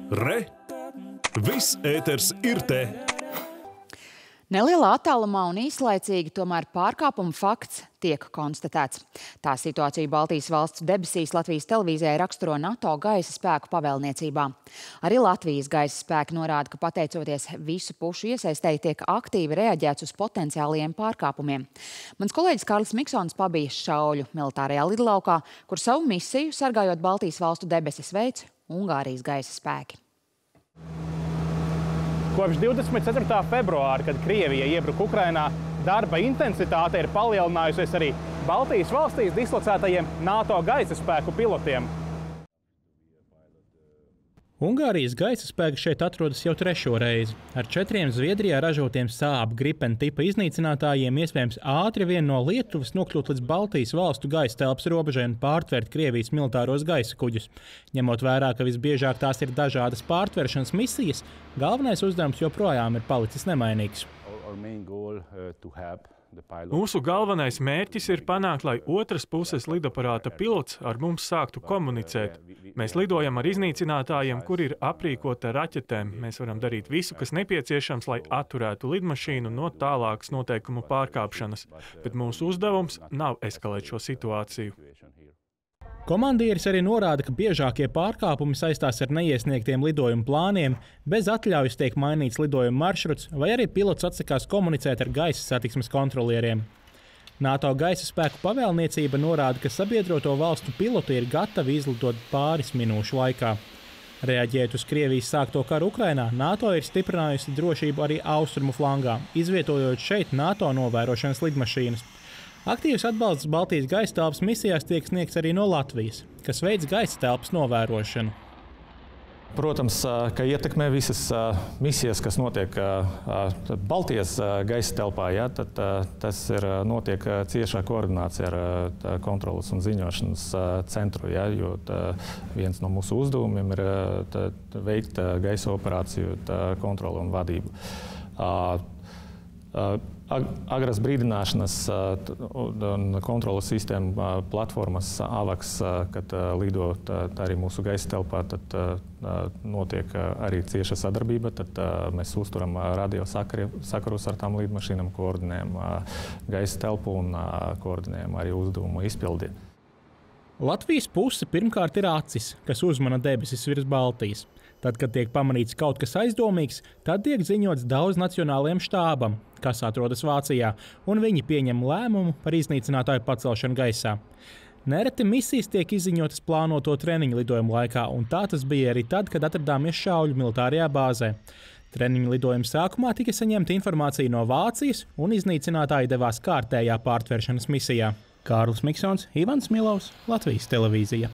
Re! Viss ēters ir te! Nelielā attālumā un īslaicīgi, tomēr pārkāpuma fakts tiek konstatēts. Tā situācija Baltijas valstu debesīs Latvijas televīzijai raksturo NATO gaisa spēku pavēlniecībā. Arī Latvijas gaisa spēki norāda, ka pateicoties visu pušu iesaistēji tiek aktīvi reaģēts uz potenciāliem pārkāpumiem. Mans kolēģis Kārlis Miksons pabija šauļu militārajā lidlaukā, kur savu misiju, sargājot Baltijas valstu debesis, veic Ungārijas gaisa spēki. Kopš 24. februāra, kad Krievija iebruka Ukrainā, darba intensitāte ir palielinājusies arī Baltijas valstīs dislocētajiem NATO gaisa spēku pilotiem. Ungārijas gaisa spēki šeit atrodas jau 3. reizi. Ar 4 Zviedrijā ražotiem Saab Gripen tipa iznīcinātājiem iespējams ātri vien no Lietuvas nokļūt līdz Baltijas valstu gaisa telpas robežai un pārtvert Krievijas militāros gaisa kuģus. Ņemot vērā, ka visbiežāk tās ir dažādas pārtveršanas misijas, galvenais uzdevums joprojām ir palicis nemainīgs. Mūsu galvenais mērķis ir panākt, lai otras puses lidaparāta pilots ar mums sāktu komunicēt. Mēs lidojam ar iznīcinātājiem, kuri ir aprīkoti ar raķetēm. Mēs varam darīt visu, kas nepieciešams, lai atturētu lidmašīnu no tālākas noteikumu pārkāpšanas. Bet mūsu uzdevums nav eskalēt šo situāciju. Komandieris arī norāda, ka biežākie pārkāpumi saistās ar neiesniegtiem lidojumu plāniem, bez atļaujas tiek mainīts lidojuma maršruts, vai arī pilots atsakās komunicēt ar gaisa satiksmes kontrolieriem. NATO gaisa spēku pavēlniecība norāda, ka sabiedroto valstu piloti ir gatavi izlidot pāris minūšu laikā. Reaģējot uz Krievijas sākto karu Ukrainā, NATO ir stiprinājusi drošību arī austrumu flangā, izvietojot šeit NATO novērošanas lidmašīnas. Aktīvs atbalsts Baltijas gaisa telpas misijās tiek sniegts arī no Latvijas, kas veic gaisa telpas novērošanu. Protams, ka ietekmē visas misijas, kas notiek Baltijas gaisa telpā, ja, tad tas notiek ciešā koordinācija ar kontrolas un ziņošanas centru, ja, jo viens no mūsu uzdevumiem ir veikt gaisa operāciju kontroli un vadību. Agras brīdināšanas un kontrolas sistēma platformas AVAX, kad lido arī mūsu gaisa telpā, tad notiek arī cieša sadarbība. Tad mēs uzturam radio sakarus ar tām lidmašīnām, koordinējam gaisa telpu un koordinējam arī uzdevumu izpildi. Latvijas puse pirmkārt ir acis, kas uzmana debesis virs Baltijas. Tad, kad tiek pamanīts kaut kas aizdomīgs, tad tiek ziņots daudz nacionālajiem štābam, kas atrodas Vācijā, un viņi pieņem lēmumu par iznīcinātāju pacelšanu gaisā. Nereti misijas tiek izziņotas plānoto treniņu lidojumu laikā, un tā tas bija arī tad, kad atradāmies šauļu militārajā bāzē. Treniņu lidojuma sākumā tika saņemta informācija no Vācijas, un iznīcinātāji devās kārtējā pārtveršanas misijā. Kārlis Miksons, Ivans Milovs, Latvijas televīzija.